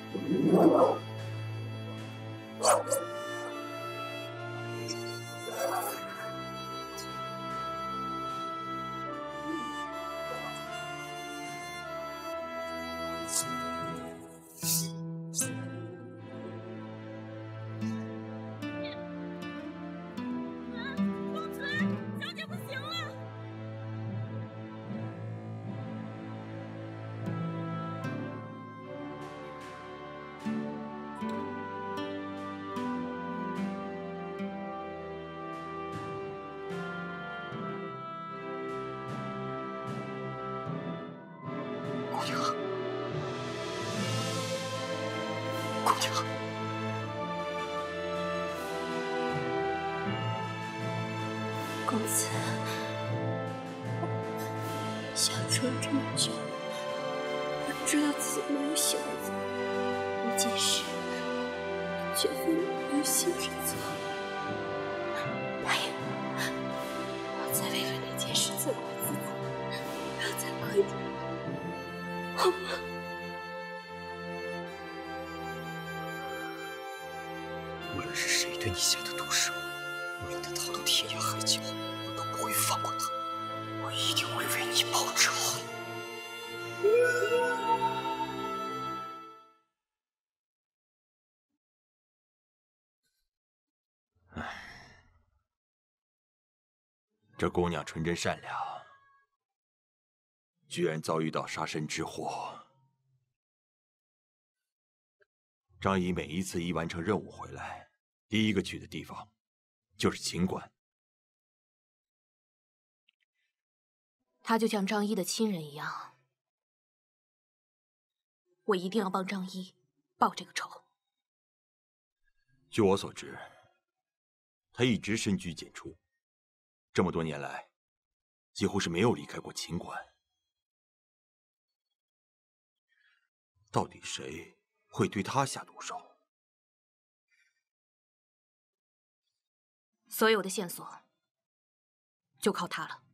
公子，相处了这么久，我知道自己没有选择，一件事绝非无心之错。答应我，不再为了那件事责怪自己，不要再愧疚了，好吗？ 无论是谁对你下的毒手，无论他逃到天涯海角，我都不会放过他。我一定会为你报仇。 这姑娘纯真善良，居然遭遇到杀身之祸。张仪每一次一完成任务回来，第一个去的地方就是秦馆。 他就像张一的亲人一样，我一定要帮张一报这个仇。 据我所知，他一直深居简出，这么多年来，几乎是没有离开过秦馆。到底谁会对他下毒手？ 所有的线索就靠他了。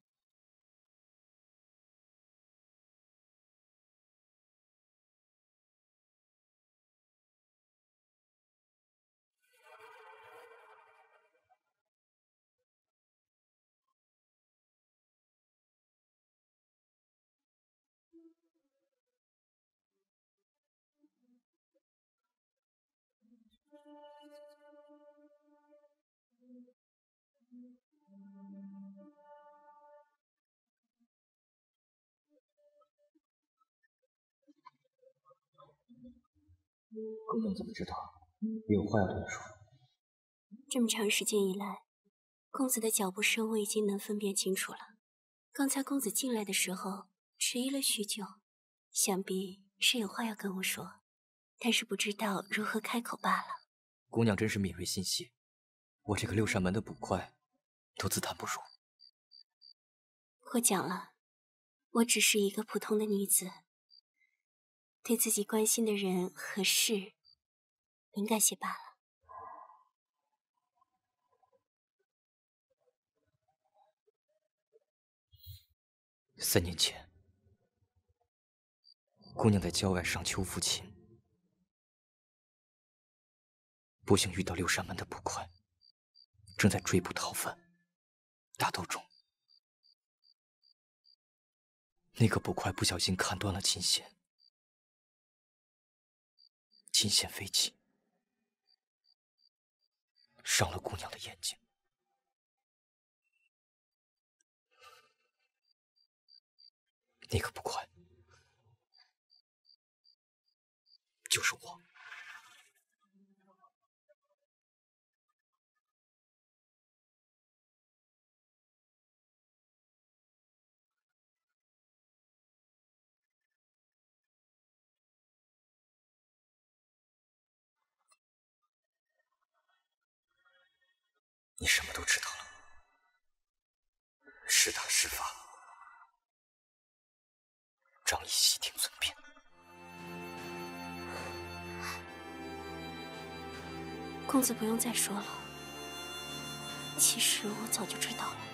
姑娘怎么知道？有话要对你说。 这么长时间以来，公子的脚步声我已经能分辨清楚了。刚才公子进来的时候迟疑了许久，想必是有话要跟我说，但是不知道如何开口罢了。 姑娘真是敏锐心细，我这个六扇门的捕快都自叹不如。 我讲了，我只是一个普通的女子，对自己关心的人和事敏感些罢了。 3年前，姑娘在郊外上秋抚琴，不幸遇到六扇门的捕快，正在追捕逃犯。打斗中，那个捕快不小心砍断了琴弦，琴弦飞起，伤了姑娘的眼睛。那个捕快就是我。你什么都知道了，是打是罚，张仪悉听尊便。 公子不用再说了，其实我早就知道了。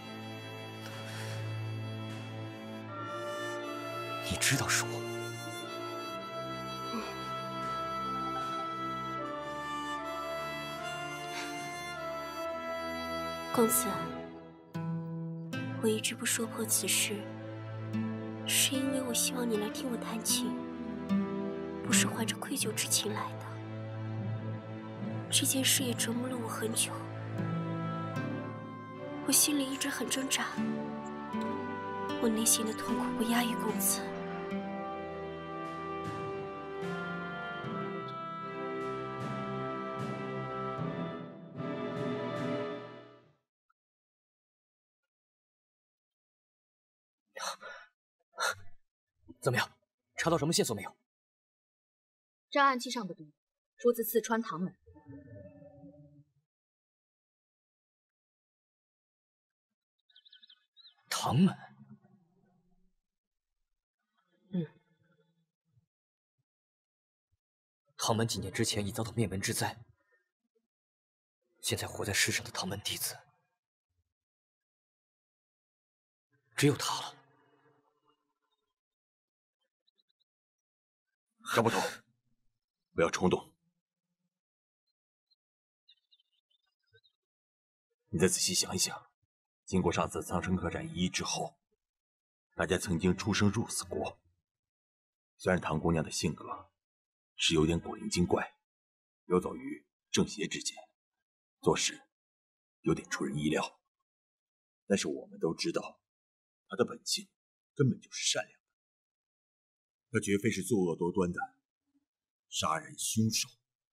你知道是我？ 公子，我一直不说破此事，是因为我希望你来听我弹琴，不是怀着愧疚之情来的。这件事也折磨了我很久，我心里一直很挣扎，我内心的痛苦不亚于公子。 怎么样？查到什么线索没有？ 这暗器上的毒出自四川唐门。 唐门？唐门几年之前已遭到灭门之灾，现在活在世上的唐门弟子只有他了。 张捕头，不要冲动，你再仔细想一想，经过上次苍生客栈一役之后，大家曾经出生入死过。虽然唐姑娘的性格是有点古灵精怪，游走于正邪之间，做事有点出人意料，但是我们都知道，她的本性根本就是善良的，她绝非是作恶多端的杀人凶手。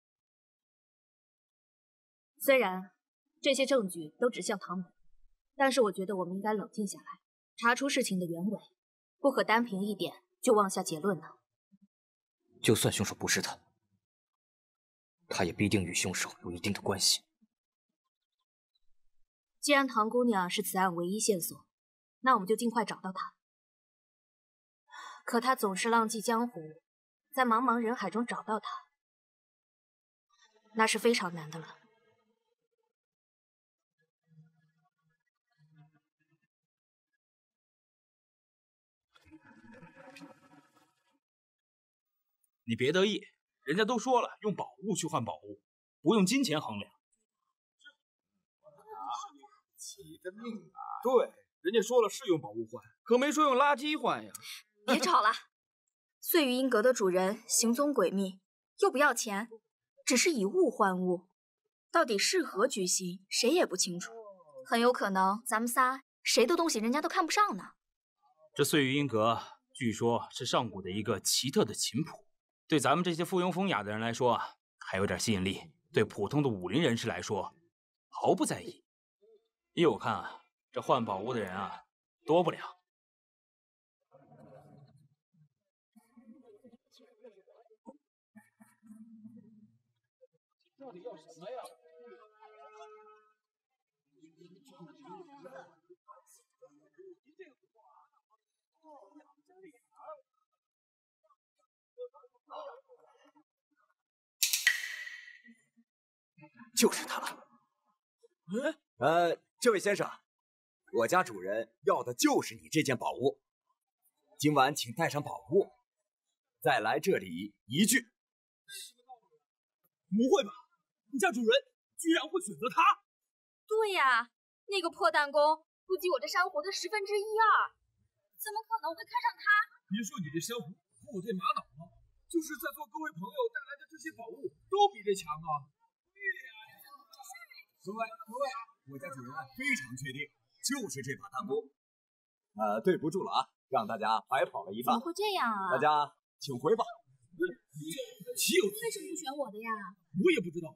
虽然这些证据都指向唐门，但是我觉得我们应该冷静下来，查出事情的原委，不可单凭一点就妄下结论呢。 就算凶手不是他，他也必定与凶手有一定的关系。 既然唐姑娘是此案唯一线索，那我们就尽快找到她。可她总是浪迹江湖，在茫茫人海中找到她，那是非常难的了。 你别得意，人家都说了，用宝物去换宝物，不用金钱衡量。 起的命啊！ 对，人家说了是用宝物换，可没说用垃圾换呀。 别吵了，碎玉音阁的主人行踪诡秘，又不要钱，只是以物换物，到底是何居心，谁也不清楚。很有可能咱们仨谁的东西人家都看不上呢。 这碎玉音阁据说是上古的一个奇特的琴谱，对咱们这些附庸风雅的人来说还有点吸引力，对普通的武林人士来说毫不在意。依我看这换宝物的人多不了。到底要什么呀？ 就是他。这位先生，我家主人要的就是你这件宝物，今晚请带上宝物，再来这里一聚。 不会吧？你家主人居然会选择他？ 对呀，那个破弹弓不及我这珊瑚的1/10，怎么可能会看上他？ 别说你这珊瑚和我这玛瑙了，就是在座各位朋友带来的这些宝物都比这强啊！ 各位，我家主人非常确定就是这把弹弓。对不住了啊，让大家白跑了一趟。 怎么会这样啊？ 大家请回吧。 岂有此理！ 为什么不选我的呀？ 我也不知道。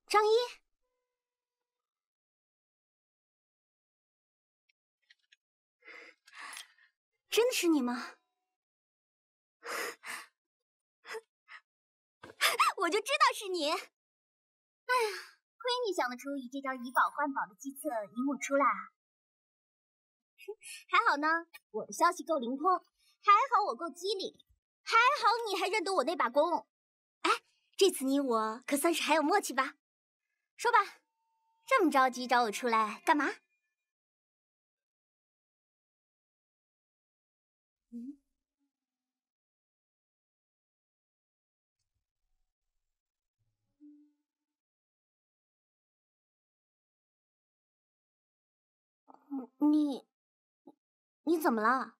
张一，真的是你吗？我就知道是你。哎呀，亏你想得出以这招以宝换宝的计策引我出来啊！还好呢，我的消息够灵通，还好我够机灵，还好你还认得我那把弓。哎，这次你我可算是还有默契吧？说吧，这么着急找我出来干嘛？你怎么了？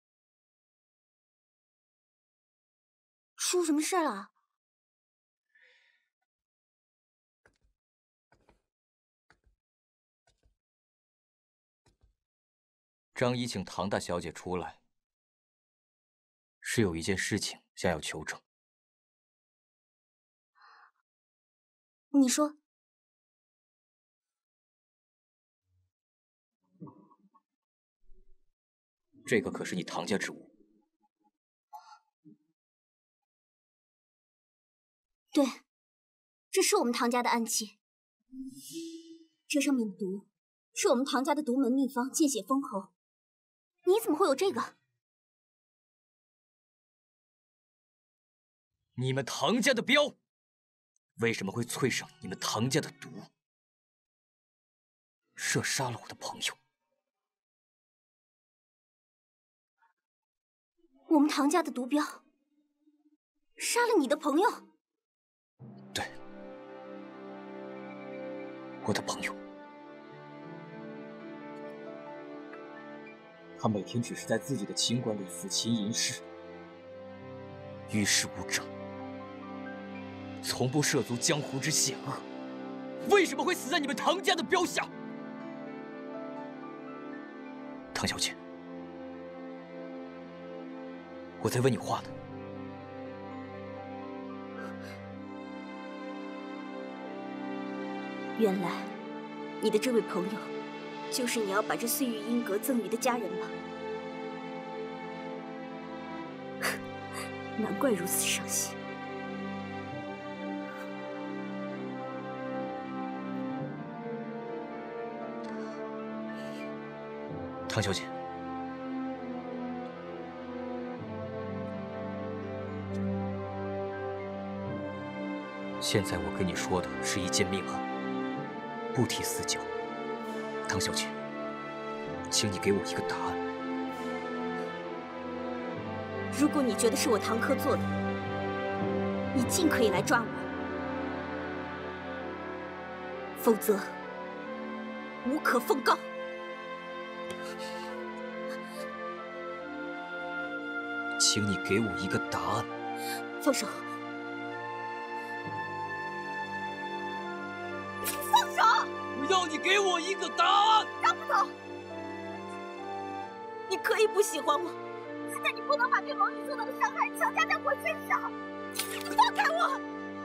出什么事了？ 张一请唐大小姐出来，是有一件事情想要求证。 你说。 这个可是你唐家之物。 对，这是我们唐家的暗器。这上面的毒，是我们唐家的独门秘方见血封喉。你怎么会有这个？ 你们唐家的镖，为什么会淬上你们唐家的毒，射杀了我的朋友？ 我们唐家的毒镖杀了你的朋友？ 对，我的朋友。他每天只是在自己的琴馆里抚琴吟诗，与世无争，从不涉足江湖之险恶，为什么会死在你们唐家的镖下？唐小姐，我在问你话呢。 原来，你的这位朋友，就是你要把这岁月音阁赠予的佳人吧？难怪如此伤心。 唐小姐，现在我跟你说的是一件命案，不提私交。唐小姐，请你给我一个答案。 如果你觉得是我唐柯做的，你尽可以来抓我，否则无可奉告。 请你给我一个答案。 放手！放手！ 我要你给我一个答案。 让不走！你可以不喜欢我，但你不能把对盟女做到的伤害强加在我身上。放开我！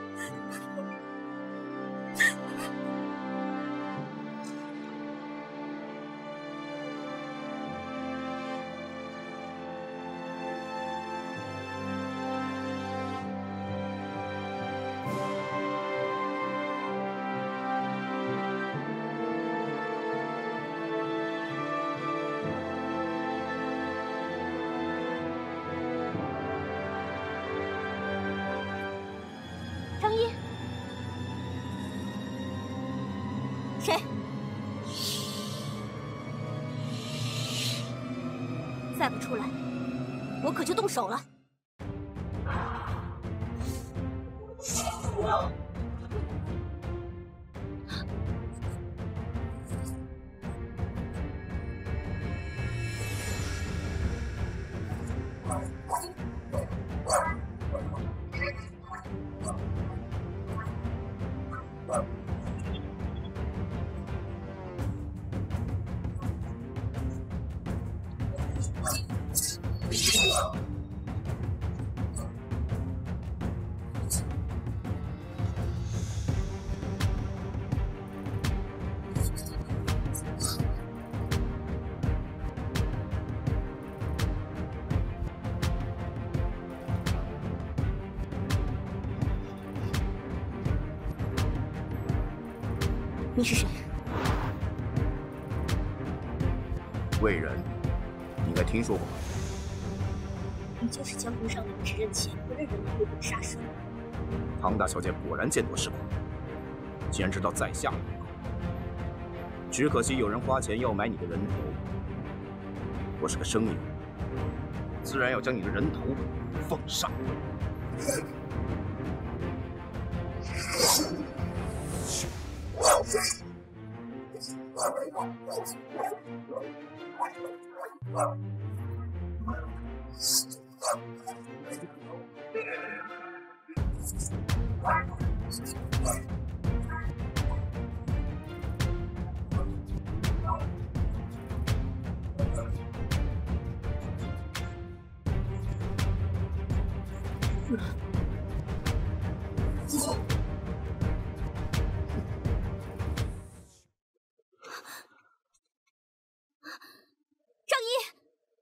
谁？再不出来，我可就动手了。 你是谁？ 魏仁，你应该听说过吧？ 你就是江湖上那个只认钱不认人的无骨杀手。 唐大小姐果然见多识广，竟然知道在下的面孔。只可惜有人花钱要买你的人头。我是个生意人，自然要将你的人头奉上。 张一，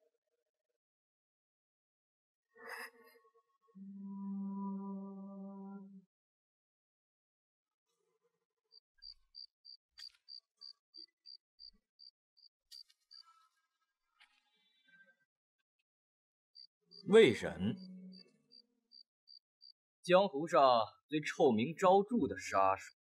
魏忍，江湖上最臭名昭著的杀手。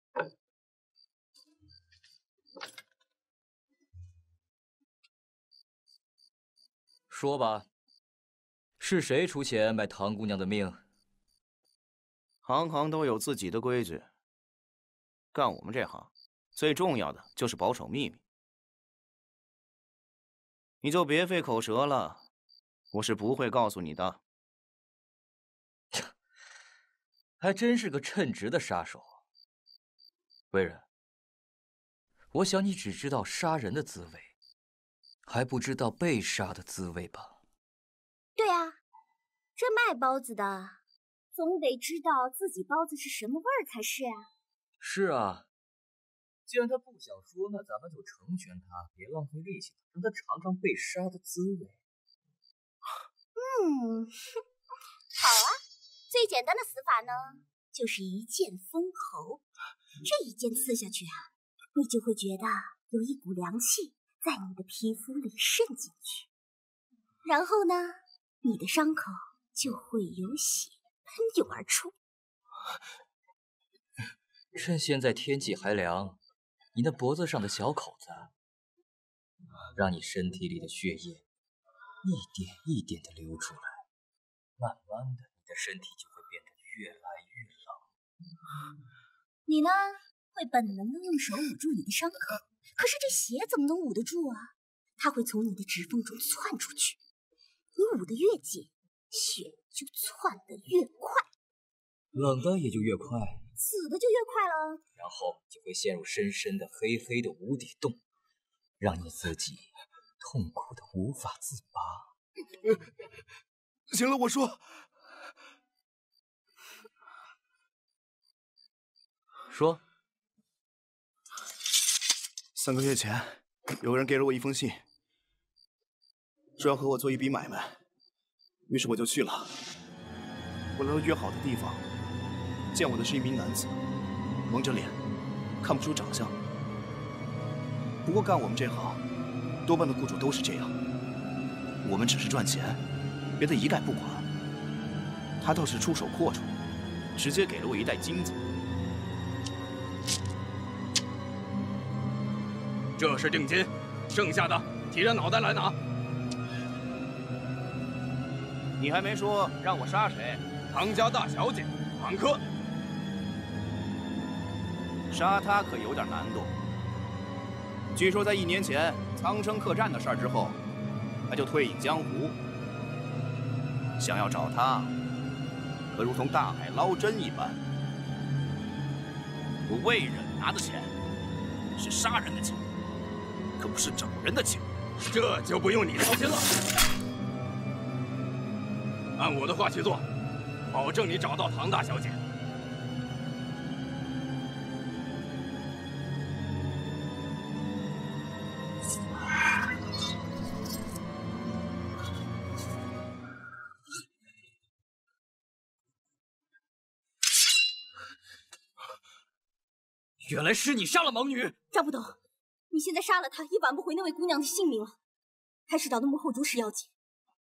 说吧，是谁出钱买唐姑娘的命？ 行行都有自己的规矩，干我们这行，最重要的就是保守秘密。你就别费口舌了，我是不会告诉你的。 还真是个称职的杀手。魏忍，我想你只知道杀人的滋味，还不知道被杀的滋味吧？ 对啊，这卖包子的总得知道自己包子是什么味儿才是啊。 是啊，既然他不想说，那咱们就成全他，别浪费力气，让他尝尝被杀的滋味。 好啊，最简单的死法呢，就是一剑封喉。这一剑刺下去啊，你就会觉得有一股凉气在你的皮肤里渗进去，然后呢，你的伤口就会有血喷涌而出。 趁现在天气还凉，你那脖子上的小口子，让你身体里的血液一点一点的流出来，慢慢的，你的身体就会变得越来越冷。 你呢，会本能的用手捂住你的伤口，可是这血怎么能捂得住啊？它会从你的指缝中窜出去，你捂得越紧，血就窜得越快， 冷的也就越快， 死的就越快了。 然后就会陷入深深的黑黑的无底洞，让你自己痛苦的无法自拔。 行了，我说。 说。 3个月前，有个人给了我一封信，说要和我做一笔买卖，于是我就去了。我来到约好的地方，见我的是一名男子，蒙着脸，看不出长相。不过干我们这行，多半的雇主都是这样，我们只是赚钱，别的一概不管。他倒是出手阔绰，直接给了我一袋金子。 这是定金，剩下的提着脑袋来拿。 你还没说让我杀谁？ 唐家大小姐唐珂。 杀她可有点难度。据说在1年前苍生客栈的事儿之后，他就退隐江湖。想要找他，可如同大海捞针一般。我魏忍拿的钱是杀人的钱，可不是整人的钱。 这就不用你操心了。按我的话去做，保证你找到唐大小姐。 原来是你杀了盲女！ 张不懂，你现在杀了她，也挽不回那位姑娘的性命了。还是找到幕后主使要紧。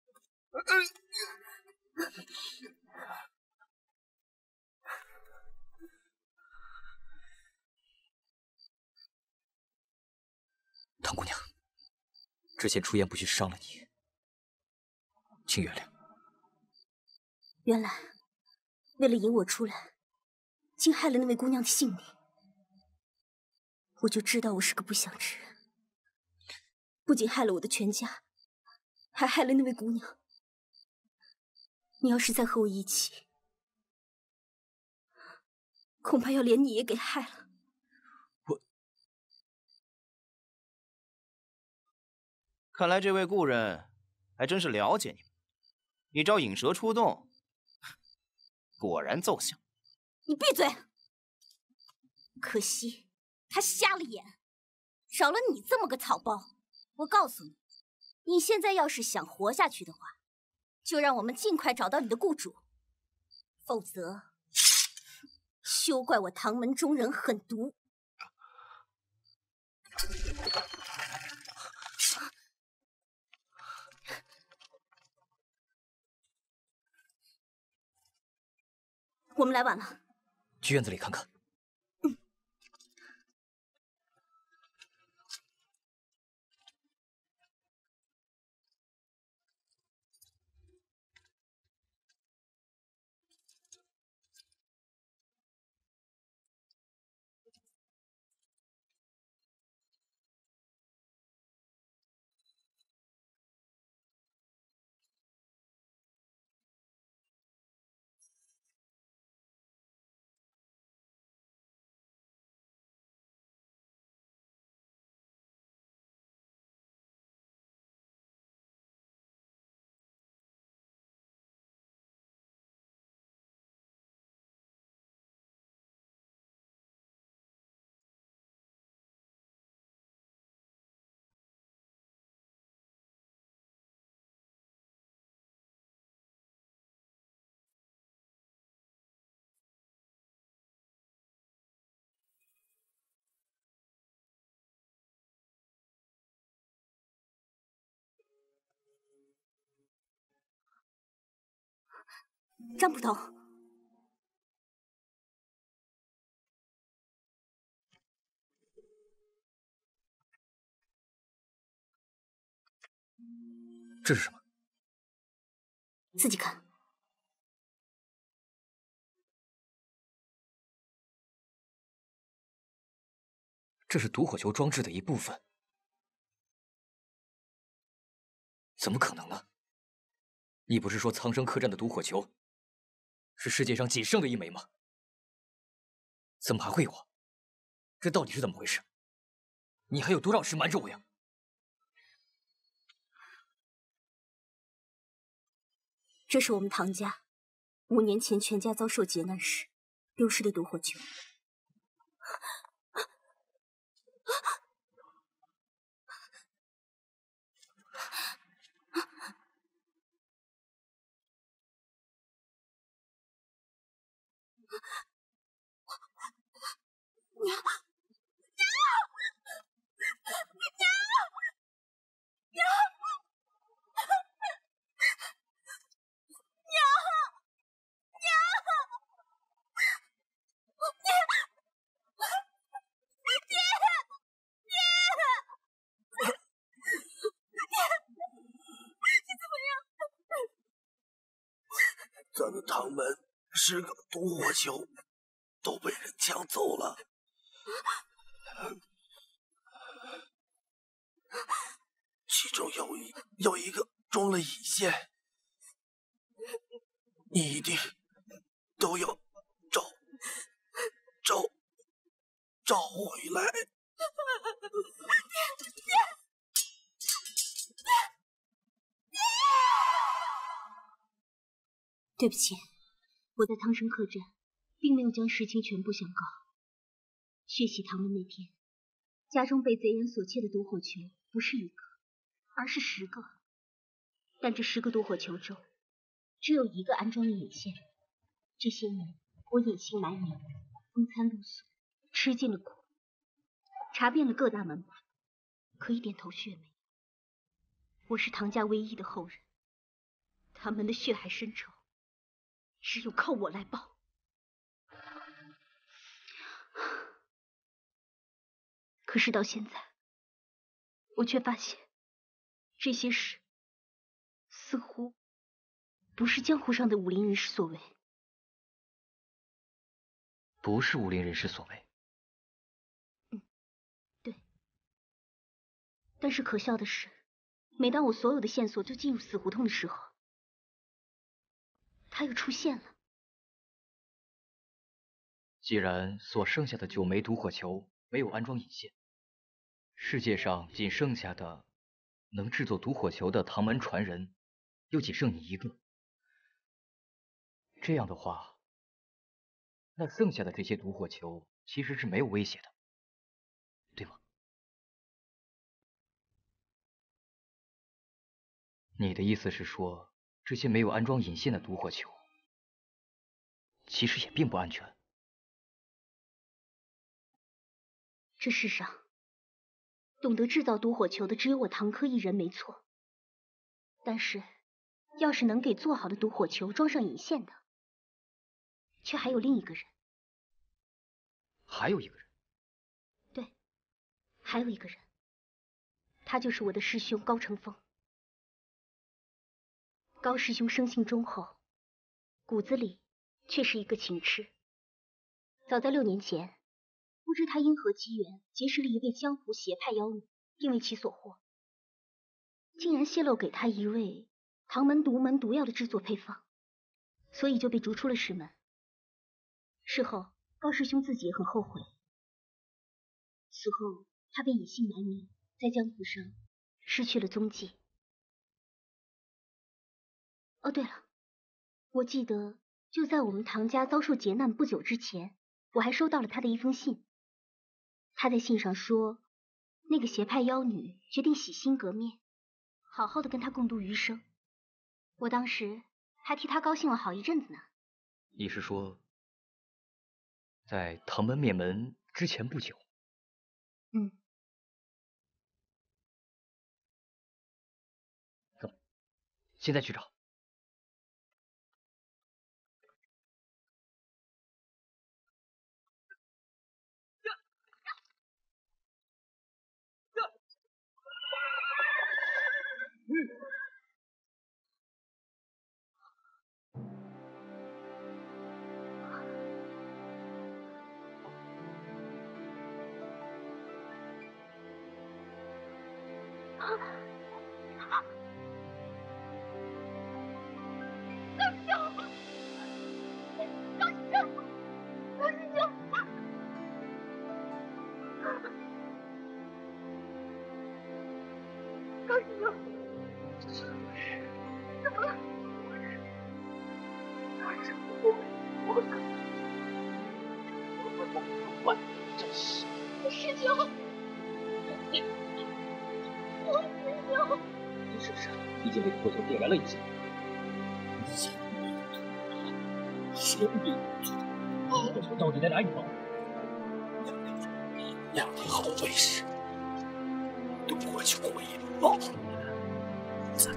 唐姑娘，之前出言不逊伤了你，请原谅。 原来，为了引我出来，竟害了那位姑娘的性命。我就知道我是个不祥之人，不仅害了我的全家，还害了那位姑娘。你要是再和我一起，恐怕要连你也给害了。 看来这位故人还真是了解你们，一招引蛇出洞，果然奏效。 你闭嘴！可惜他瞎了眼，少了你这么个草包。我告诉你，你现在要是想活下去的话，就让我们尽快找到你的雇主，否则，休怪我唐门中人狠毒。我们来晚了， 去院子里看看。 张捕头， 这是什么？ 自己看。 这是毒火球装置的一部分。怎么可能呢？你不是说苍生客栈的毒火球是世界上仅剩的一枚吗？怎么还会有？这到底是怎么回事？你还有多少事瞒着我呀？ 这是我们唐家5年前全家遭受劫难时丢失的毒火球。 咱们唐门10个毒火球都被人抢走了，其中有一个中了乙线，你一定都要找回来。 对不起，我在汤生客栈并没有将实情全部相告。血洗唐门那天，家中被贼人所窃的毒火球不是1个，而是10个。但这10个毒火球中，只有1个安装了引线。这些年，我隐姓埋名，风餐露宿， 吃尽了苦，查遍了各大门派，可一点头绪也没有。我是唐家唯一的后人，他们的血海深仇，只有靠我来报。可是到现在，我却发现这些事似乎不是江湖上的武林人士所为。 不是武林人士所为。 对。但是可笑的是，每当我所有的线索就进入死胡同的时候，他又出现了。 既然所剩下的9枚毒火球没有安装引线，世界上仅剩下的能制作毒火球的唐门传人，又仅剩你一个。这样的话，那剩下的这些毒火球其实是没有威胁的，对吗？你的意思是说，这些没有安装引线的毒火球，其实也并不安全？ 这世上懂得制造毒火球的只有我唐科一人，没错。但是，要是能给做好的毒火球装上引线的，却还有另一个人。 还有一个人？ 对，还有一个人，他就是我的师兄高成风。高师兄生性忠厚，骨子里却是一个情痴。早在6年前，不知他因何机缘结识了一位江湖邪派妖女，并为其所获，竟然泄露给他一味唐门独门毒药的制作配方，所以就被逐出了师门。事后，高师兄自己也很后悔。此后，他便隐姓埋名，在江湖上失去了踪迹。哦，对了，我记得就在我们唐家遭受劫难不久之前，我还收到了他的一封信。他在信上说，那个邪派妖女决定洗心革面，好好的跟他共度余生。我当时还替他高兴了好一阵子呢。 你是说，在唐门灭门之前不久？走，现在去找。你是不是已经被火球点燃了一下？生命火球到底在哪里呢？2年后为时，毒火球会爆，再。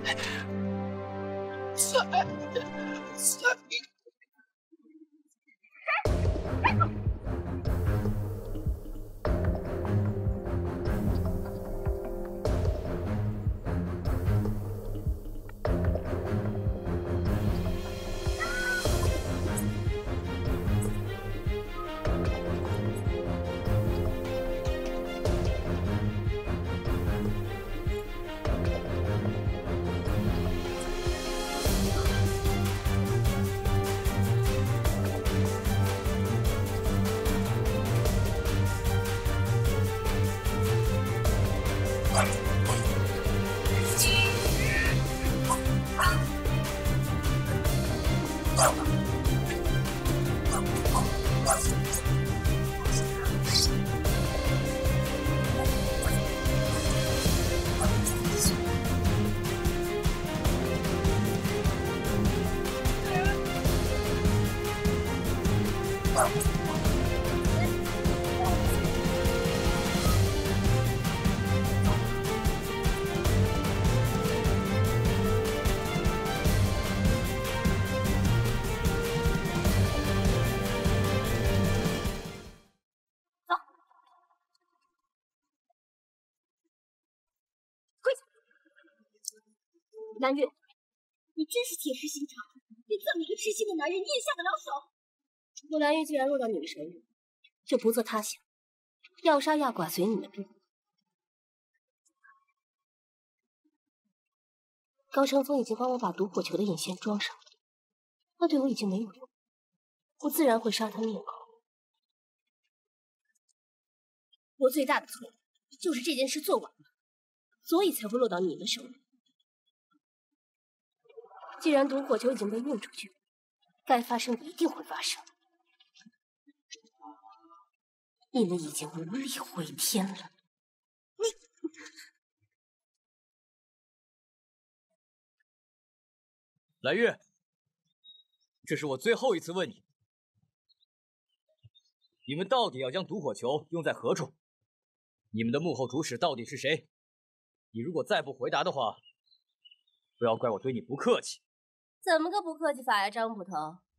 蓝月，你真是铁石心肠，对这么一个痴心的男人，你也下得了手？ 我蓝月既然落到你们手里，就不做他想，要杀要剐随你们便。高承风已经帮我把毒火球的引线装上，那对我已经没有用，我自然会杀他灭口。我最大的错就是这件事做晚了，所以才会落到你们手里。既然毒火球已经被运出去，该发生的一定会发生。你们已经无力回天了。 蓝月，这是我最后一次问你，你们到底要将毒火球用在何处？你们的幕后主使到底是谁？你如果再不回答的话，不要怪我对你不客气。 怎么个不客气法呀，张捕头？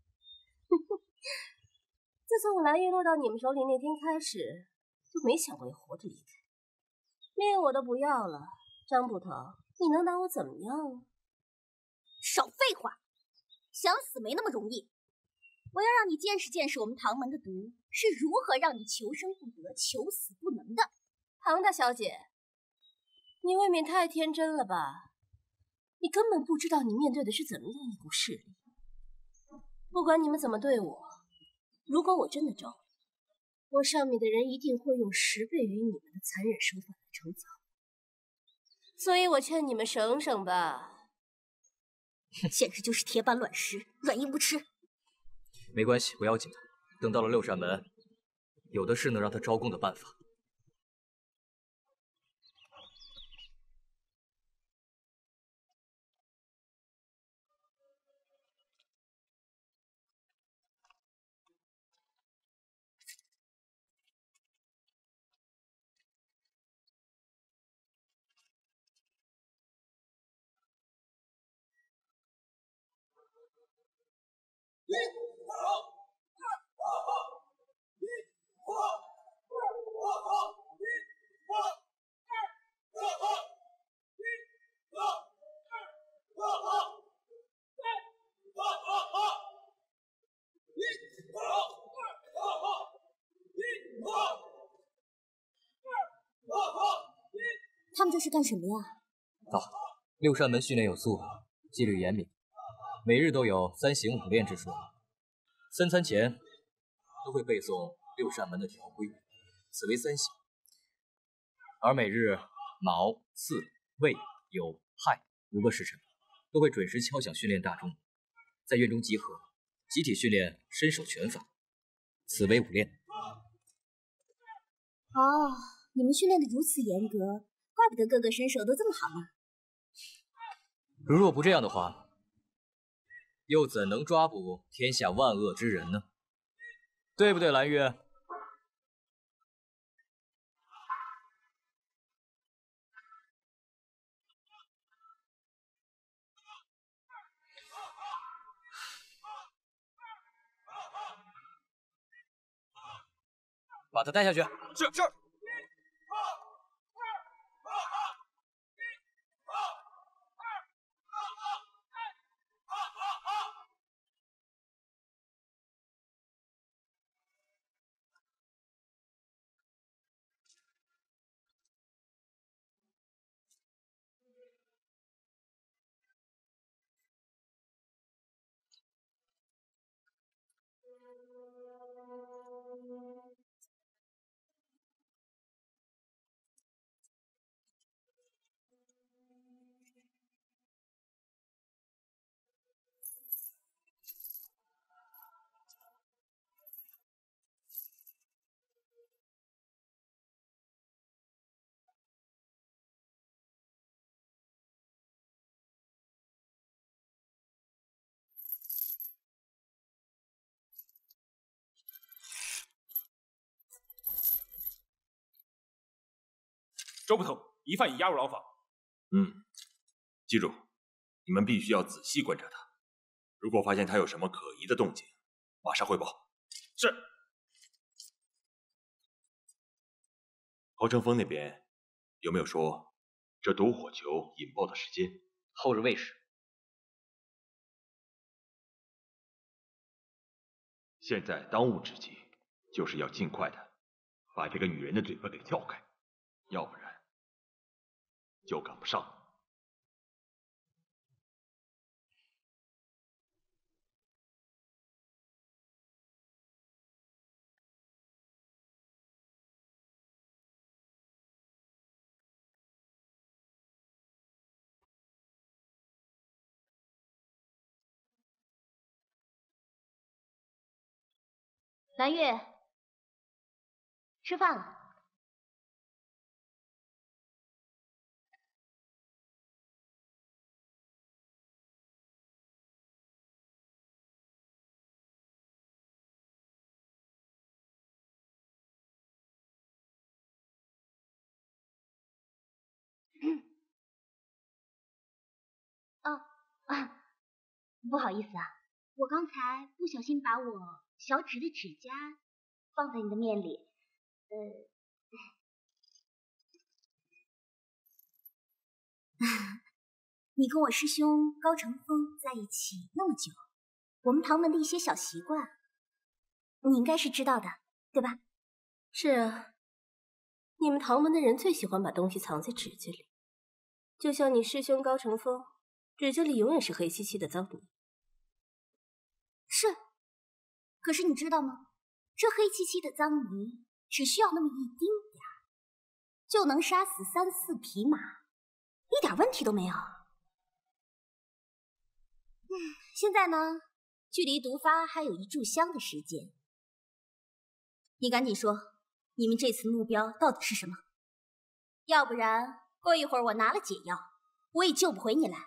自从我蓝月落到你们手里那天开始，就没想过要活着离开，命我都不要了。张捕头，你能拿我怎么样啊？ 少废话，想死没那么容易。我要让你见识见识我们唐门的毒是如何让你求生不得、求死不能的。 唐大小姐，你未免太天真了吧？你根本不知道你面对的是怎么样一股势力。不管你们怎么对我，如果我真的招了，我上面的人一定会用10倍于你们的残忍手法来惩罚。所以我劝你们省省吧。 简直就是铁板卵石，软硬不吃。 没关系，不要紧的。等到了6扇门，有的是能让他招供的办法。 他们这是干什么呀 6扇门训练有素，纪律严明，每日都有3行5练之说。3餐前都会背诵6扇门的条规，此为3行。而每日卯、巳、未、酉、亥5个时辰，都会准时敲响训练大钟，在院中集合，集体训练身手拳法，此为5练。 哦，你们训练的如此严格，怪不得个个身手都这么好呢。 如若不这样的话，又怎能抓捕天下万恶之人呢？对不对，蓝月？把他带下去。 是。 周捕头，疑犯已押入牢房。 记住，你们必须要仔细观察他，如果发现他有什么可疑的动静，马上汇报。 是。 高承风那边有没有说这毒火球引爆的时间？ 后日未时。 现在当务之急就是要尽快的把这个女人的嘴巴给撬开，要不然就赶不上。 蓝月，吃饭了。 不好意思啊，我刚才不小心把我小指的指甲放在你的面里，你跟我师兄高成风在一起那么久，我们唐门的一些小习惯，你应该是知道的，对吧？ 是啊，你们唐门的人最喜欢把东西藏在指甲里，就像你师兄高成风，指甲里永远是黑漆漆的脏泥。 是，可是你知道吗？这黑漆漆的脏泥只需要那么一丁点儿，就能杀死3、4匹马，一点问题都没有。现在呢，距离毒发还有1炷香的时间，你赶紧说，你们这次目标到底是什么？要不然过一会儿我拿了解药，我也救不回你来。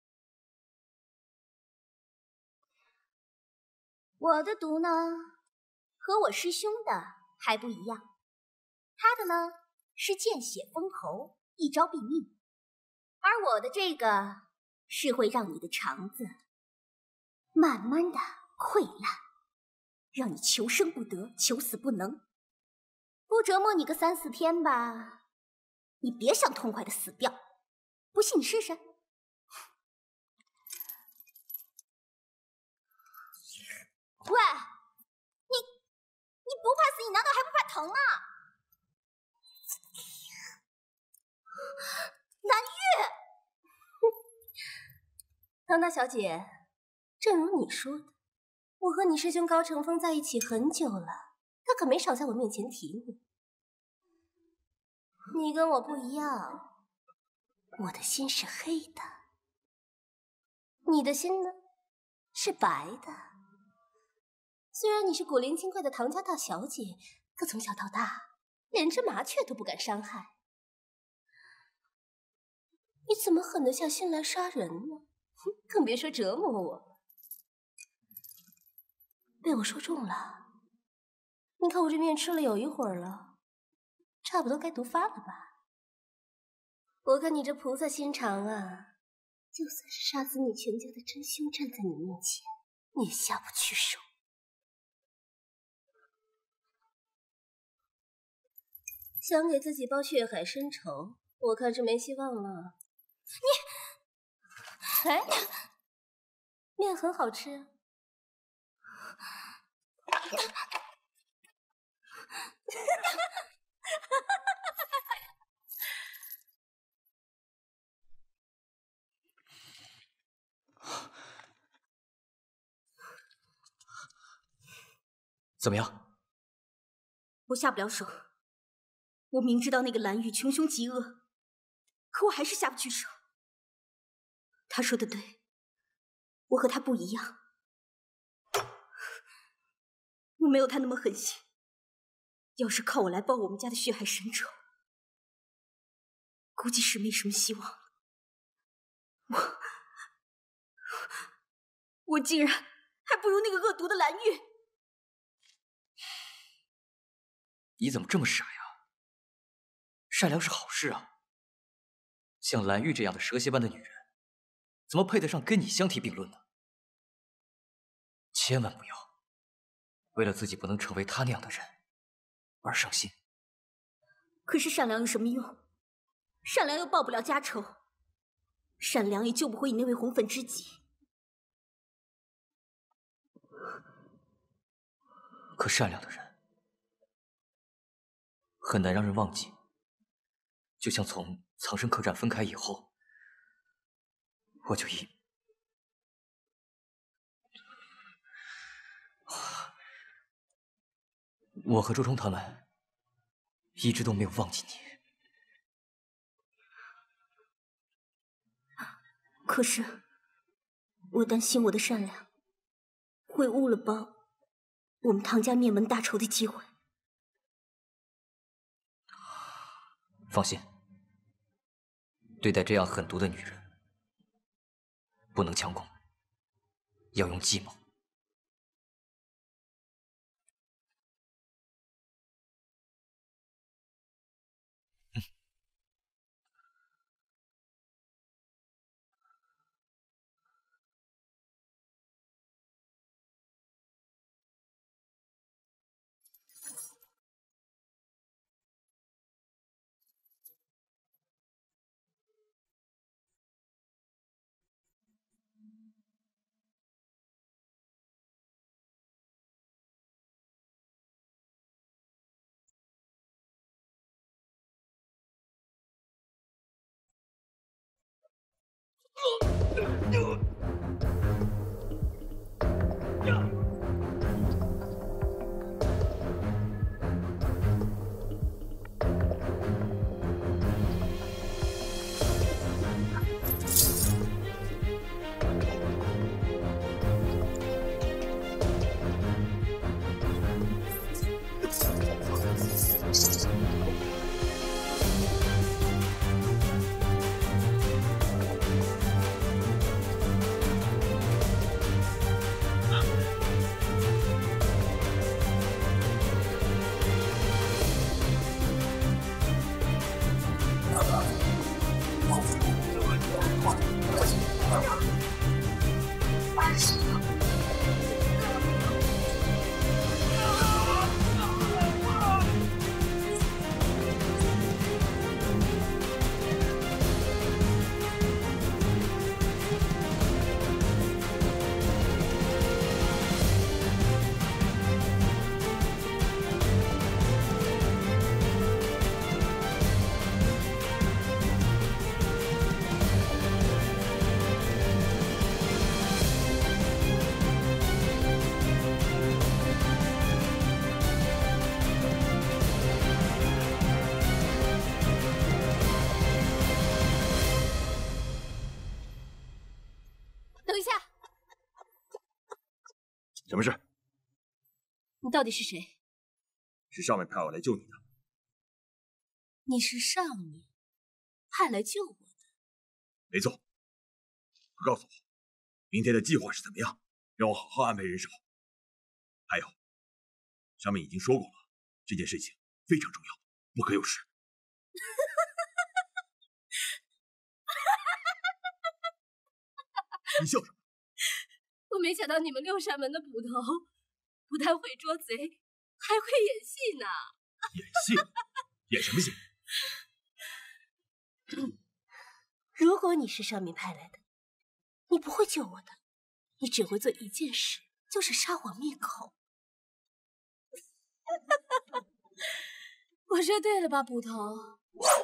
我的毒呢，和我师兄的还不一样，他的呢是见血封喉，一招毙命，而我的这个是会让你的肠子慢慢的溃烂，让你求生不得，求死不能。不折磨你个3、4天吧，你别想痛快的死掉。不信你试试。喂，你不怕死，你难道还不怕疼啊？蓝玉， 唐大小姐，正如你说的，我和你师兄高成风在一起很久了，他可没少在我面前提你。你跟我不一样，我的心是黑的，你的心呢是白的。虽然你是古灵精怪的唐家大小姐，可从小到大连只麻雀都不敢伤害。你怎么狠得下心来杀人呢？更别说折磨我了。被我说中了。你看我这面吃了有一会儿了，差不多该毒发了吧？我看你这菩萨心肠啊，就算是杀死你全家的真凶站在你面前，你也下不去手。想给自己报血海深仇，我看是没希望了。你，哎，面很好吃。 怎么样？ 我下不了手。我明知道那个蓝玉穷凶极恶，可我还是下不去手。他说的对，我和他不一样，我没有他那么狠心。要是靠我来报我们家的血海深仇，估计是没什么希望了。我竟然还不如那个恶毒的蓝玉。 你怎么这么傻呀？善良是好事啊，像蓝玉这样的蛇蝎般的女人，怎么配得上跟你相提并论呢？千万不要为了自己不能成为她那样的人而伤心。 可是善良有什么用？善良又报不了家仇， 善良也救不回你那位红粉知己。 可善良的人很难让人忘记，就像从藏身客栈分开以后，我就我和周冲他们一直都没有忘记你。 可是，我担心我的善良会误了帮我们唐家灭门大仇的机会。 放心，对待这样狠毒的女人，不能强攻，要用计谋。 等一下， 什么事？ 你到底是谁？ 是上面派我来救你的。 你是上面派来救我的？ 没错。快告诉我，明天的计划是怎么样？让我好好安排人手。还有，上面已经说过了，这件事情非常重要，不可有失。你笑什么？ 我没想到你们六扇门的捕头不但会捉贼，还会演戏呢。 演戏？演什么戏？ 如果你是上面派来的，你不会救我的，你只会做一件事，就是杀我灭口。我说对了吧，捕头？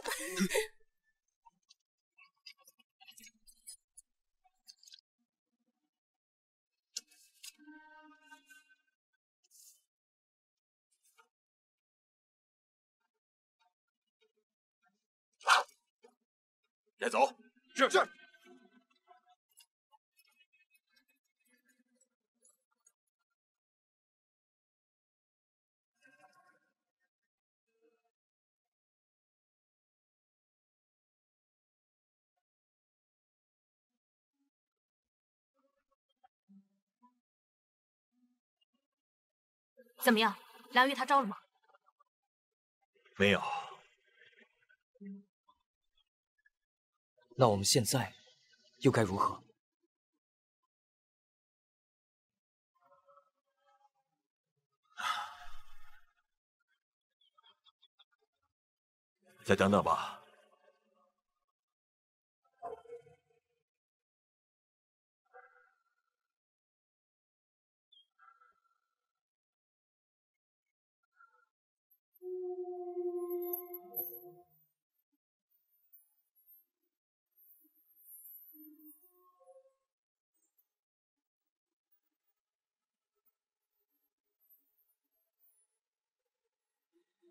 带走。是。 怎么样，梁玉他招了吗？ 没有。 那我们现在又该如何？ 再等等吧。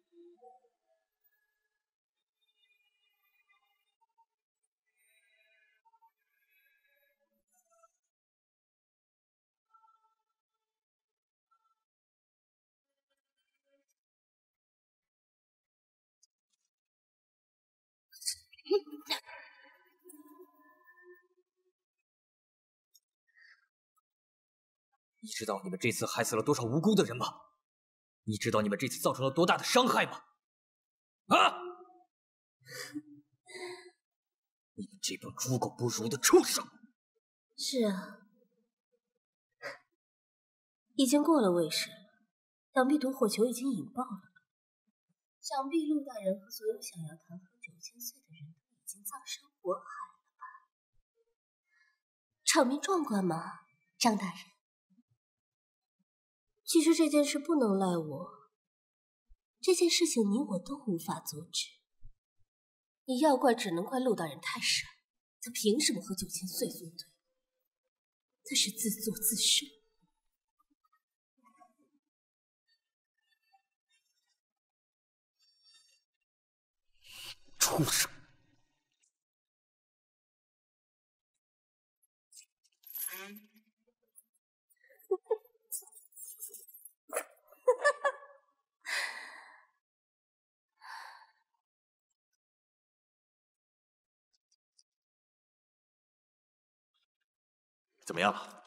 你知道你们这次害死了多少无辜的人吗？你知道你们这次造成了多大的伤害吗？啊！你们这帮猪狗不如的畜生！ 是啊，已经过了未时了，想必毒火球已经引爆了。想必陆大人和所有想要弹劾9000岁的人都已经葬身火海了吧？场面壮观吗，张大人？其实这件事不能赖我，这件事情你我都无法阻止。你要怪只能怪陆大人太傻，他凭什么和9000岁作对？他是自作自受。 畜生！ 怎么样了？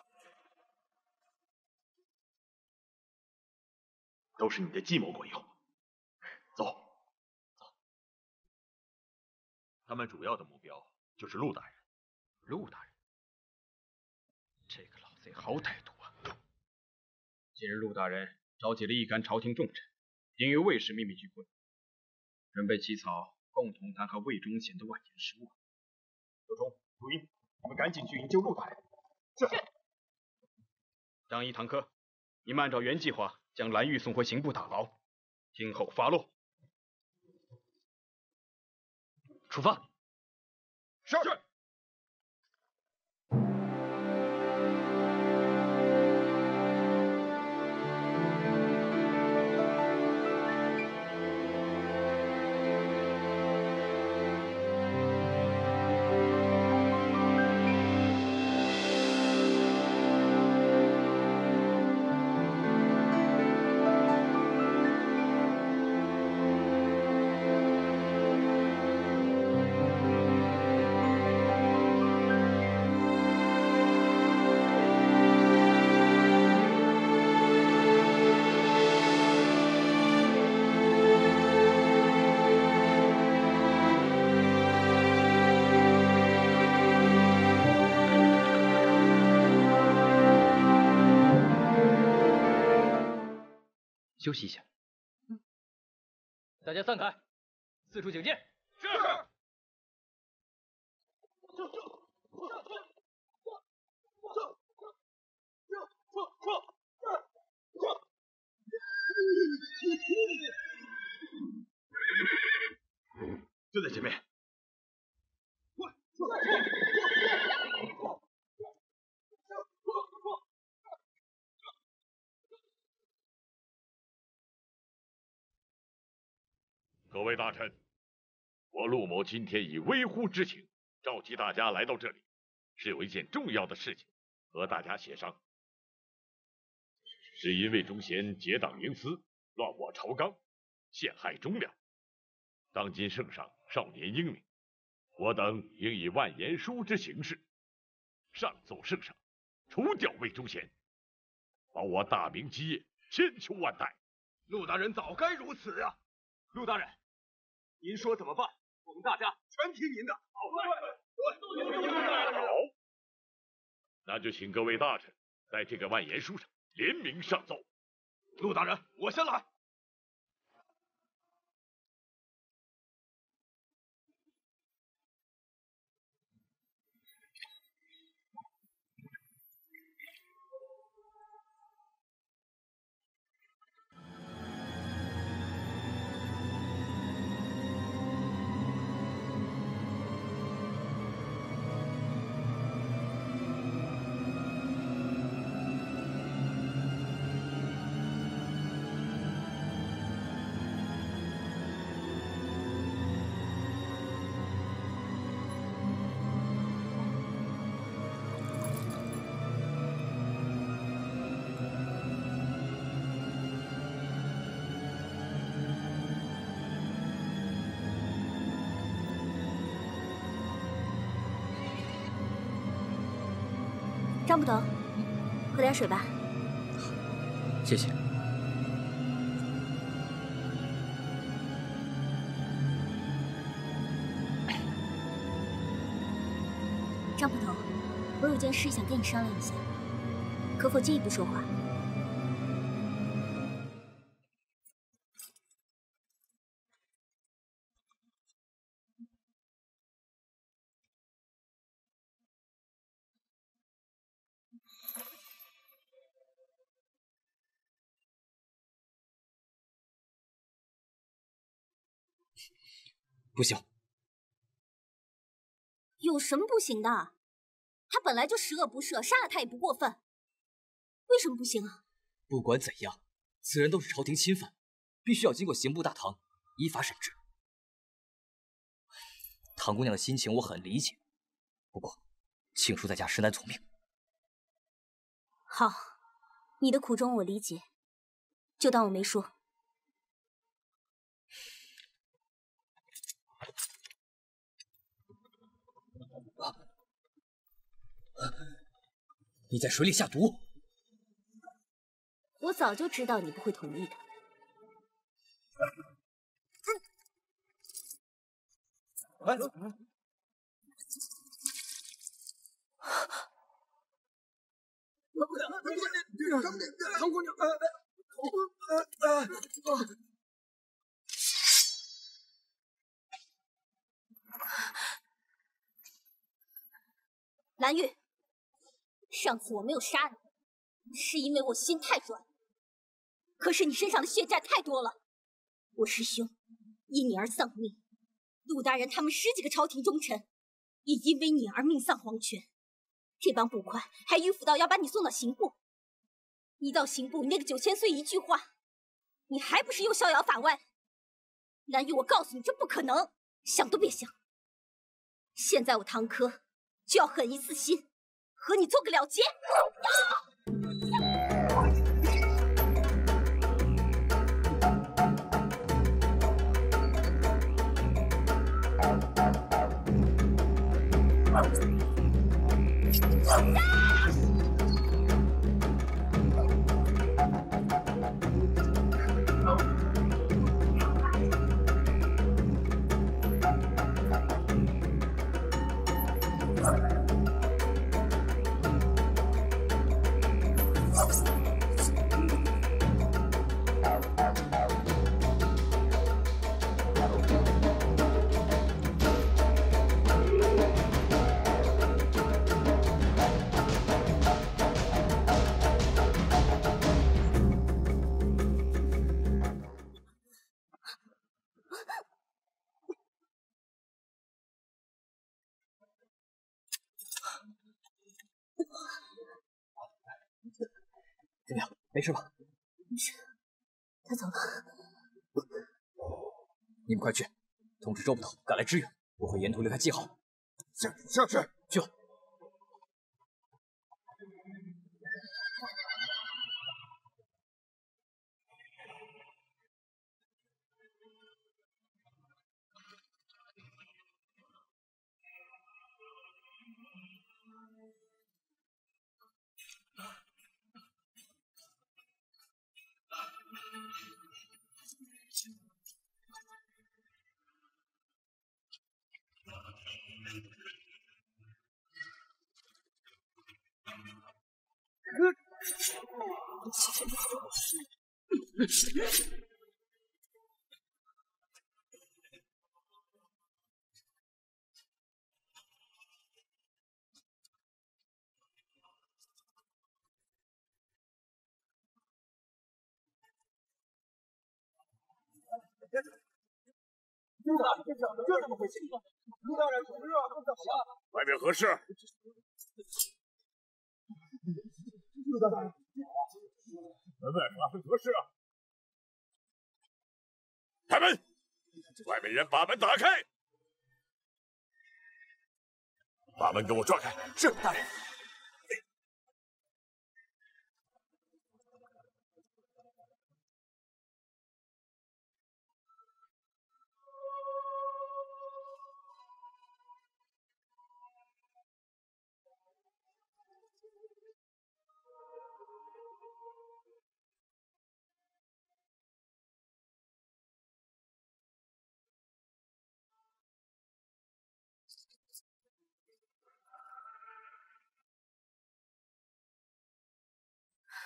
都是你的计谋管用。走，走。他们主要的目标就是陆大人。 陆大人，这个老贼好歹毒啊！近日陆大人召集了一干朝廷重臣，并与魏氏秘密聚会，准备起草共同弹劾魏忠贤的万言书。有忠、朱茵，你们赶紧去营救陆大人。是。张仪、唐科，你们按照原计划将蓝玉送回刑部大牢，听候发落。 出发。 是。 休息一下。大家散开，四处警戒。 是。 就在前面。 各位大臣，我陆某今天以微乎之情召集大家来到这里，是有一件重要的事情和大家协商。是因魏忠贤结党营私，乱我朝纲，陷害忠良。当今圣上少年英明，我等应以万言书之形式，上奏圣上，除掉魏忠贤，保我大明基业千秋万代。 陆大人早该如此啊！陆大人，您说怎么办？我们大家全听您的。 好，那就请各位大臣在这个万言书上联名上奏。 陆大人，我先来。 张捕头，喝点水吧。 谢谢。 张捕头，我有件事想跟你商量一下，可否进一步说话？ 不行。 有什么不行的？他本来就十恶不赦，杀了他也不过分。为什么不行啊？ 不管怎样，此人都是朝廷钦犯，必须要经过刑部大堂依法审治。唐姑娘的心情我很理解，不过庆叔在家实难从命。 好，你的苦衷我理解，就当我没说。 你在水里下毒？ 我早就知道你不会同意的。 哎，唐姑娘， 蓝玉，上次我没有杀你，是因为我心太软。可是你身上的血债太多了，我师兄因你而丧命，陆大人他们10几个朝廷忠臣也因为你而命丧黄泉。这帮捕快还迂腐到要把你送到刑部。一到刑部，你那个9000岁一句话，你还不是又逍遥法外？蓝玉，我告诉你，这不可能，想都别想。现在我唐科就要狠一次心，和你做个了结。 怎么样？没事吧？ 没事，他走了。 你们快去，通知周捕头赶来支援，我会沿途留下记号。 是。 去。 这怎么回事？陆大人同志啊，怎么了？ 外面何事？ 陆大人， 门外发生何事啊？开门！外面人把门打开！把门给我撞开！ 是，大人。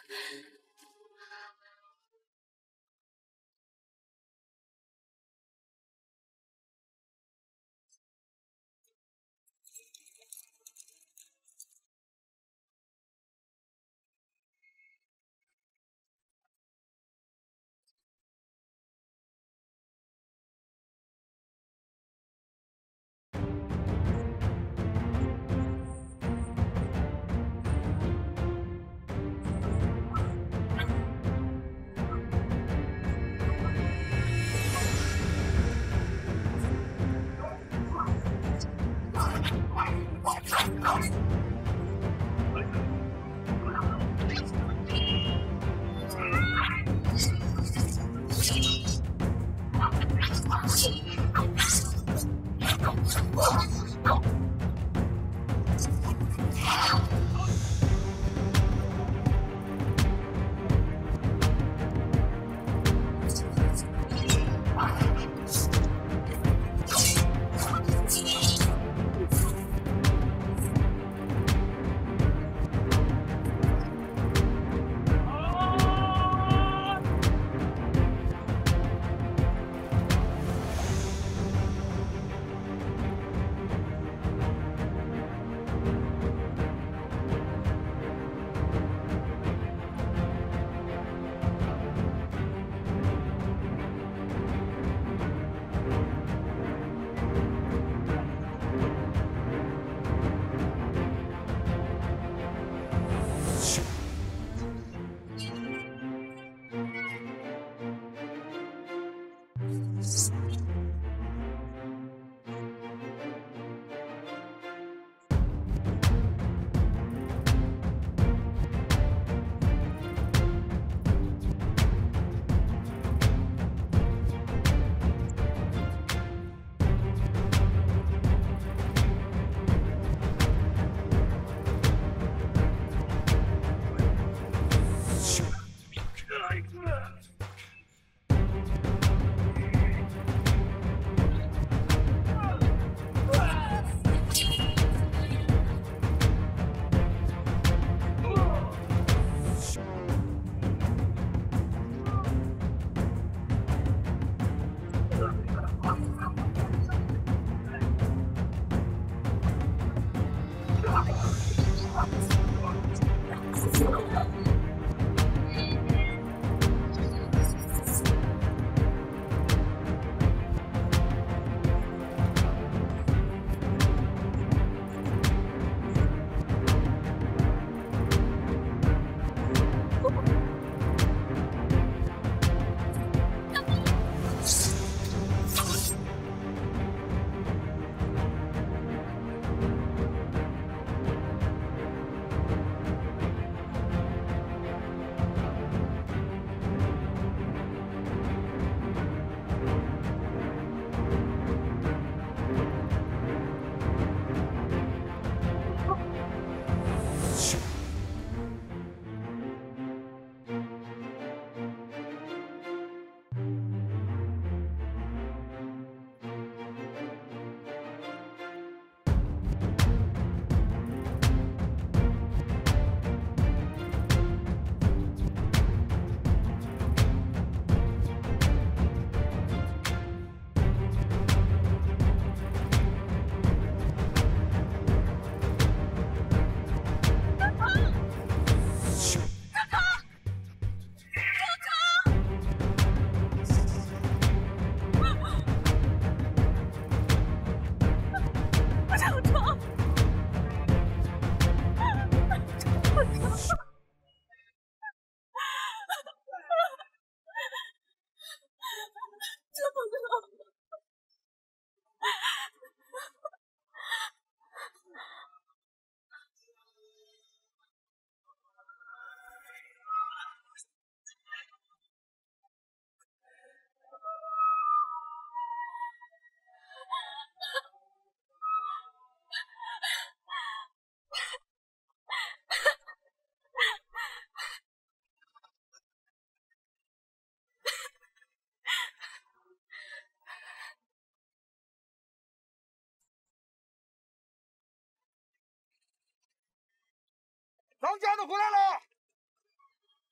当家的回来了！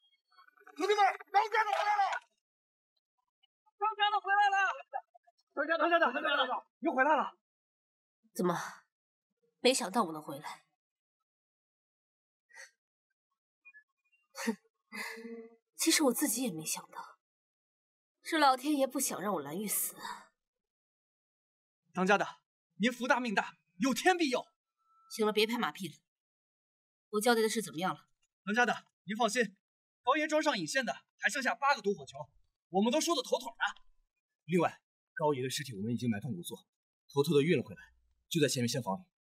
兄弟们，当家的回来了！ 当家的回来了！当家的，又回来了！ 怎么？没想到我能回来？哼，其实我自己也没想到，是老天爷不想让我蓝玉死啊！ 当家的，您福大命大，有天必有。 行了，别拍马屁了。我交代的事怎么样了？ 当家的，您放心，高爷庄上引线的还剩下8个毒火球，我们都收得妥妥的。另外，高爷的尸体我们已经埋痛5座，偷偷的运了回来，就在前面厢房里。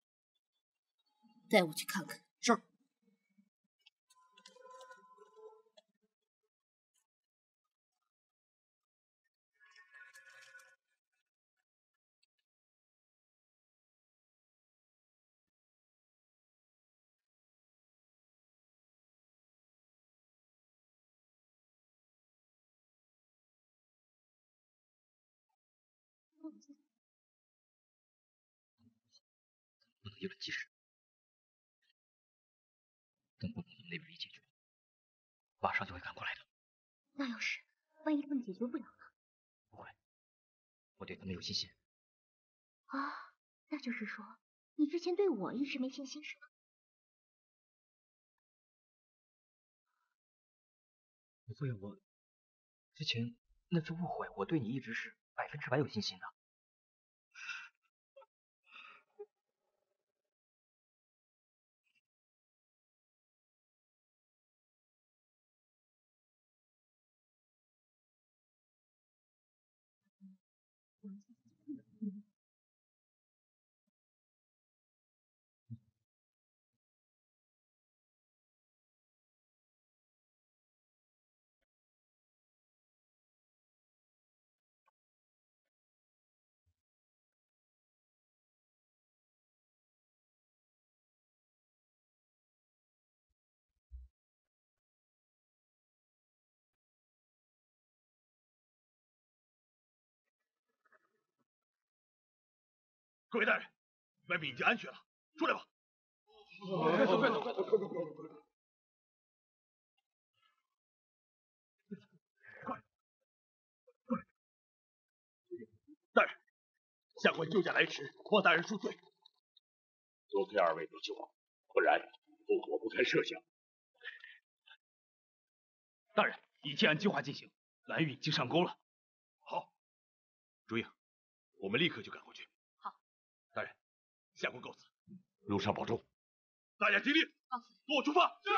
带我去看看。 是。 不能有了及时，等不把他们那边一解决，马上就会赶过来的。 那要是万一他们解决不了呢？ 不会，我对他们有信心。 啊，那就是说，你之前对我一直没信心是吗？ 不对，我之前那是误会，我对你一直是100%有信心的。 各位大人，外面已经安全了，出来吧。 快走！ 大人，下官救驾来迟，望大人恕罪。 多亏2位得救，不然后果不堪设想。 大人，一切按计划进行，蓝玉已经上钩了。 好，朱英，我们立刻就赶过去。 好， 大人，下官告辞，路上保重，大家尽力。 告辞。 跟我出发。是。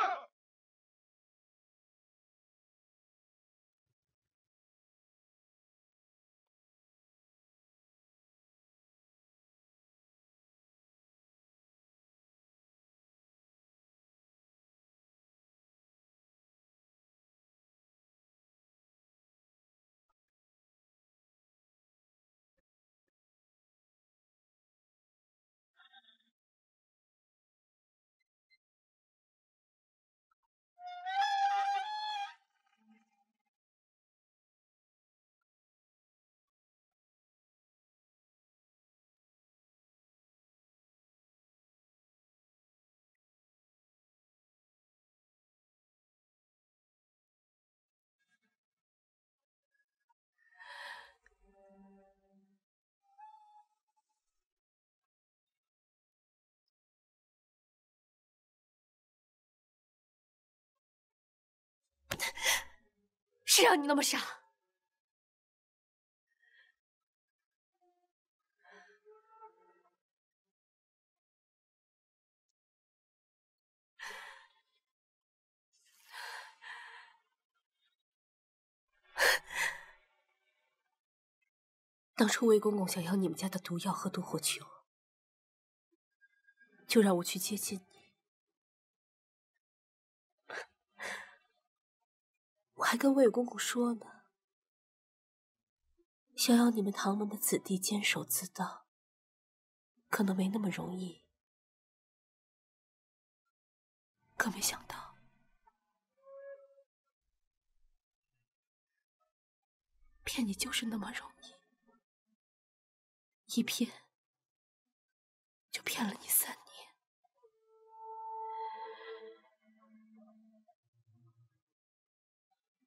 谁让你那么傻？当初魏公公想要你们家的毒药和毒火球，就让我去接近你。我还跟魏公公说呢，想要你们唐门的子弟坚守自盗，可能没那么容易。可没想到，骗你就是那么容易，一骗就骗了你3年。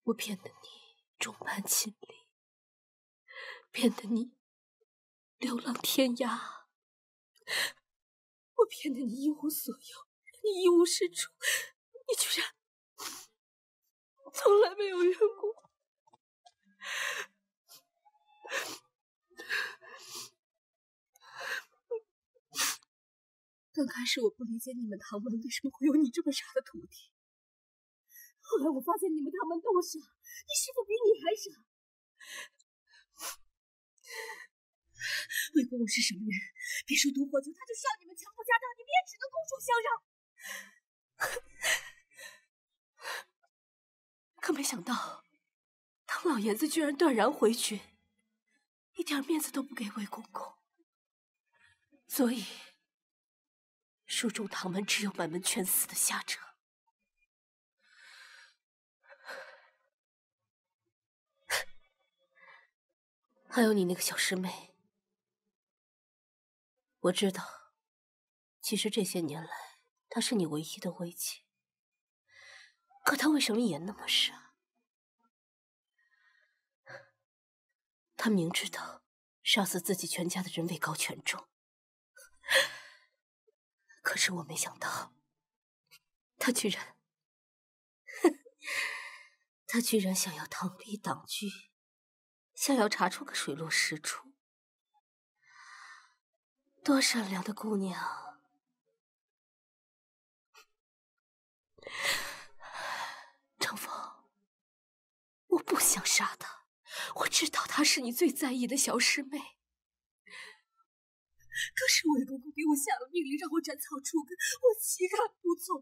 我骗得你众叛亲离，骗得你流浪天涯，我骗得你一无所有，你一无是处，你居然从来没有怨过。刚开始我不理解你们唐门为什么会有你这么傻的徒弟，后来我发现你们唐门都傻，你师父比你还傻。魏公公是什么人？别说毒火酒，他就是要你们强迫家当，你们也只能拱手相让。可没想到，唐老爷子居然断然回绝，一点面子都不给魏公公，所以蜀中唐门只有满门全死的下场。还有你那个小师妹，我知道，其实这些年来她是你唯一的慰藉，可她为什么也那么傻？她明知道杀死自己全家的人位高权重，可是我没想到，她居然想要螳臂挡车，想要查出个水落石出。多善良的姑娘！程峰，我不想杀她，我知道她是你最在意的小师妹。可是魏公公给我下了命令，让我斩草除根，我岂敢不从？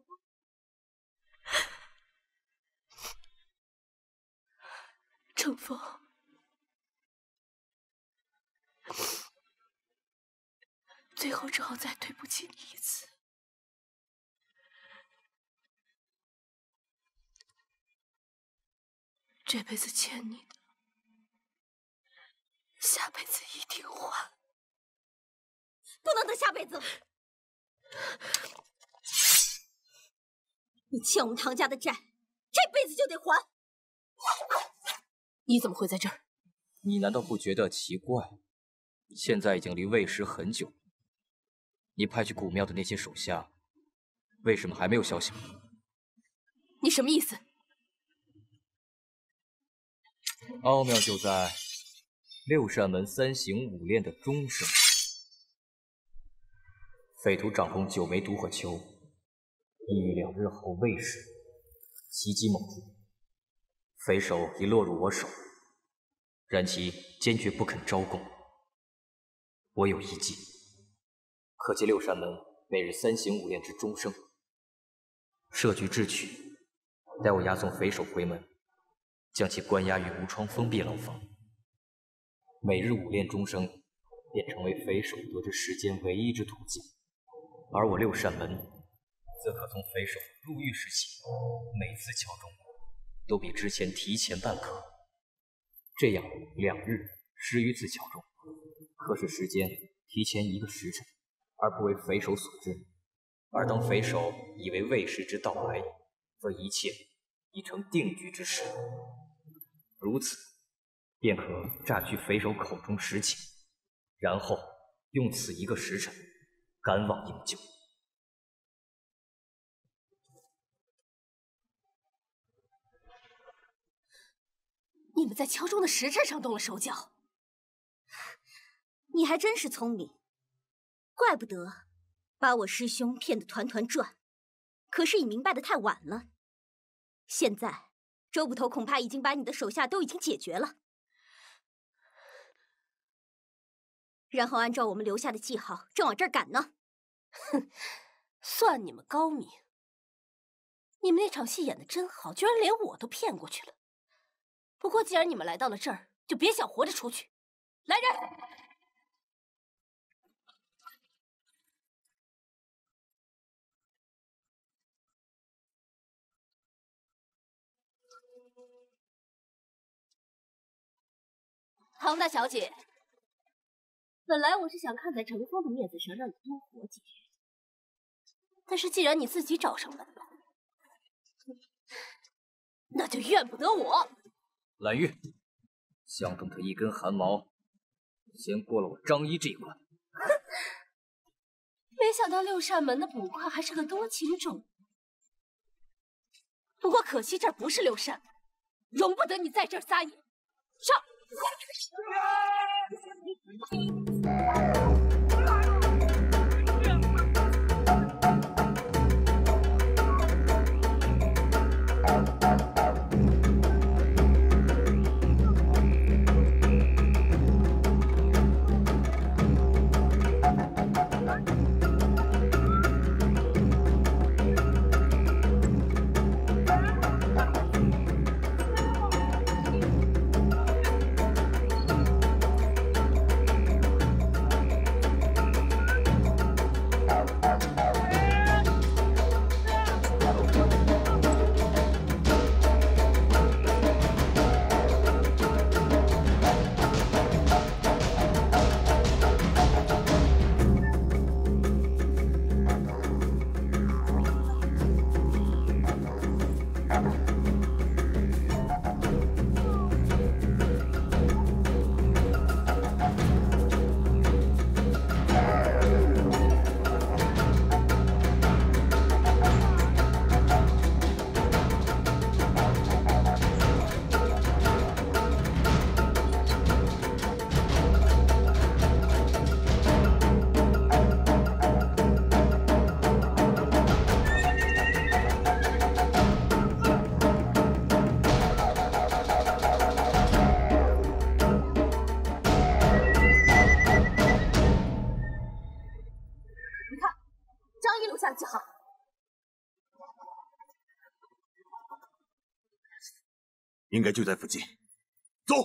程峰，最后只好再对不起你一次。这辈子欠你的，下辈子一定还。 不能等下辈子了。你欠我们唐家的债，这辈子就得还。 你怎么会在这儿？ 你难道不觉得奇怪？现在已经离未时很久，你派去古庙的那些手下，为什么还没有消息？ 你什么意思？ 奥妙就在六扇门3行5练的钟声。匪徒掌控9枚毒火球，意欲2日后未时袭击某处。匪首已落入我手，然其坚决不肯招供。我有一计，可借6扇门每日3行5练之钟声，设局智取，待我押送匪首回门，将其关押于无窗封闭牢房。每日5练钟声，便成为匪首得知时间唯一之途径。而我6扇门，则可从匪首入狱时起，每次敲钟都比之前提前半刻。这样2日10余次敲钟，可使时间提前1个时辰，而不为匪首所知。而当匪首以为未时之到来，则一切已成定局之时。如此，便可榨取匪首口中实情，然后用此1个时辰赶往营救。 你们在敲钟的时辰上动了手脚， 你还真是聪明，怪不得把我师兄骗得团团转。可是你明白的太晚了，现在周捕头恐怕已经把你的手下都已经解决了，然后按照我们留下的记号正往这儿赶呢。 哼，算你们高明。你们那场戏演得真好，居然连我都骗过去了。不过既然你们来到了这儿，就别想活着出去。来人！唐大小姐，本来我是想看在程峰的面子上让你多活几日，但是既然你自己找上门了， 那就怨不得我。 蓝玉，江东的一根汗毛，先过了我张一这一关。 没想到六扇门的捕快还是个多情种。不过可惜这儿不是六扇门，容不得你在这儿撒野。上！记号。 应该就在附近。走。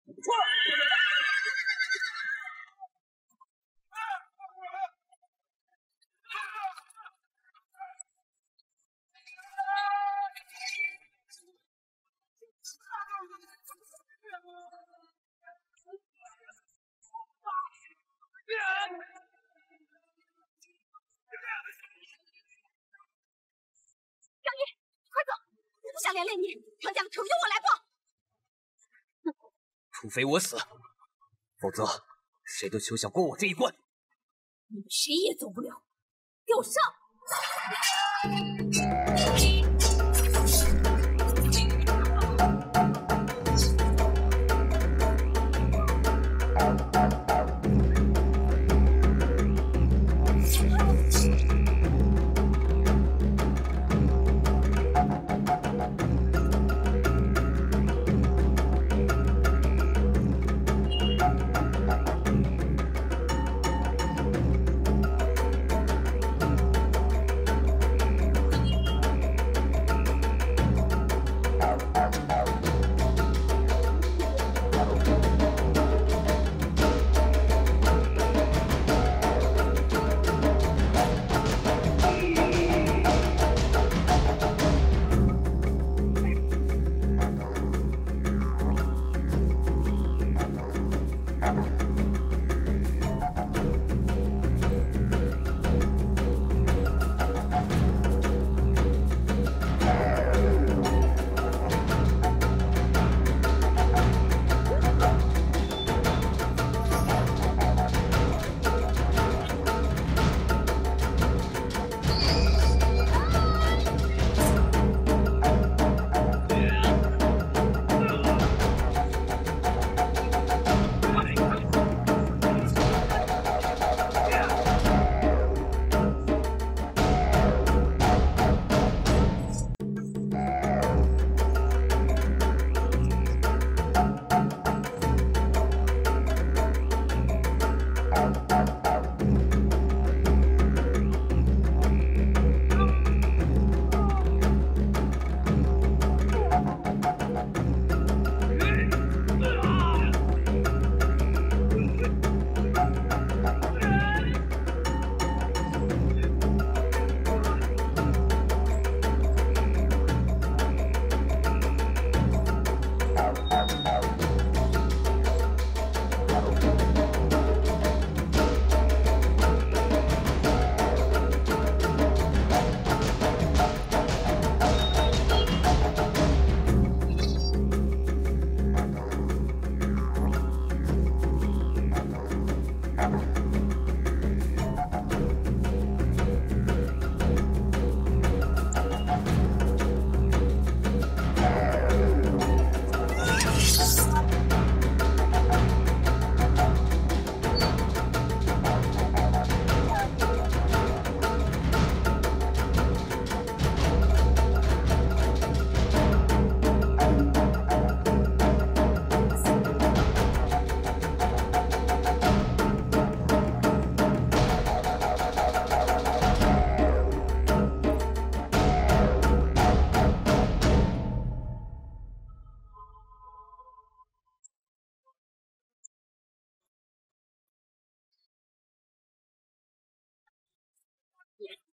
不想连累你，唐家的仇由我来报。 除非我死，否则谁都休想过我这一关。 你们谁也走不了，给我上！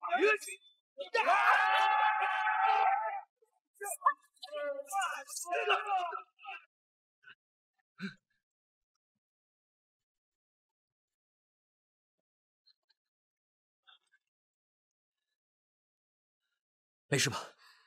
没事吧？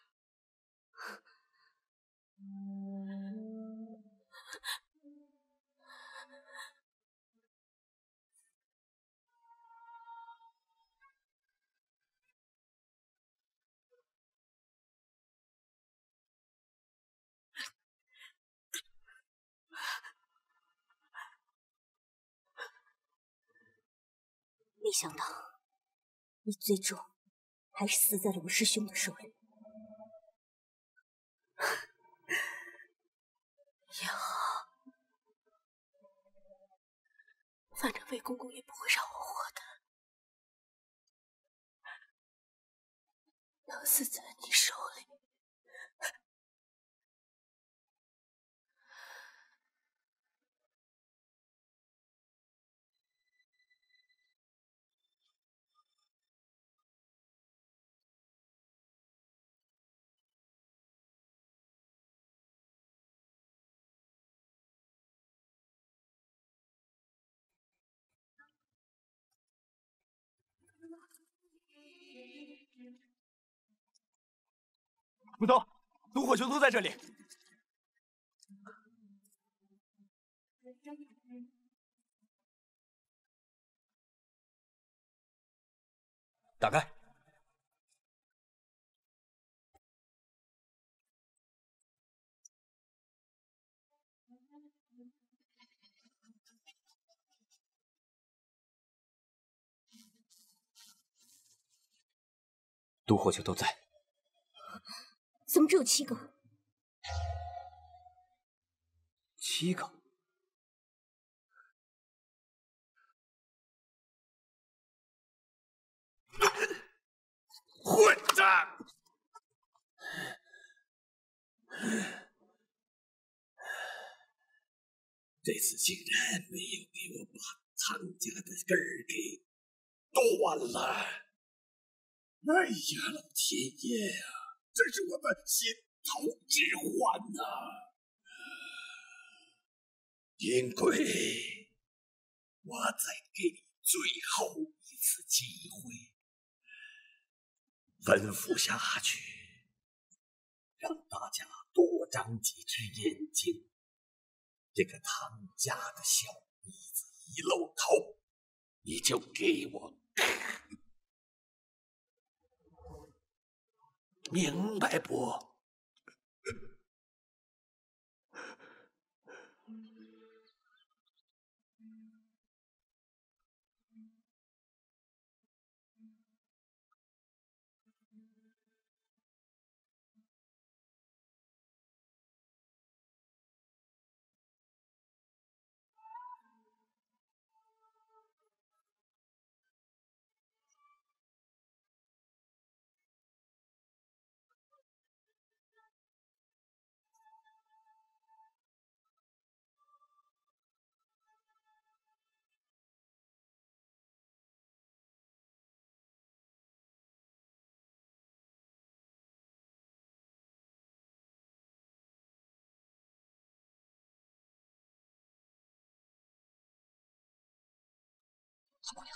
没想到，你最终还是死在了我师兄的手里。 也好，反正魏公公也不会让我活的。能死在你手里， 不动，毒火球都在这里。 打开。毒火球都在。 怎么只有7个 ？7个。 混蛋！这次竟然没有给我把唐家的根儿给断了！哎呀，老天爷呀，这是我的心头之患呐！阴鬼，我再给你最后一次机会，吩咐下去，让大家多长几只眼睛。这个唐家的小妮子一露头，你就给我明白不？ 小姑娘，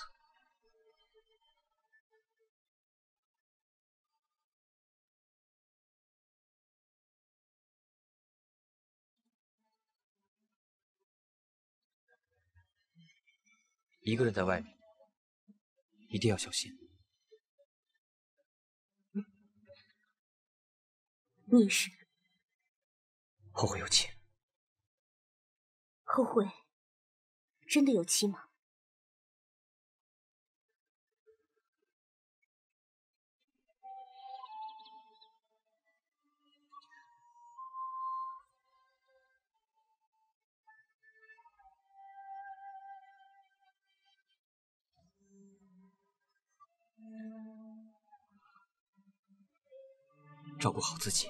一个人在外面，一定要小心。 你也是。 后会有期。 后会真的有期吗？ 照顾好自己。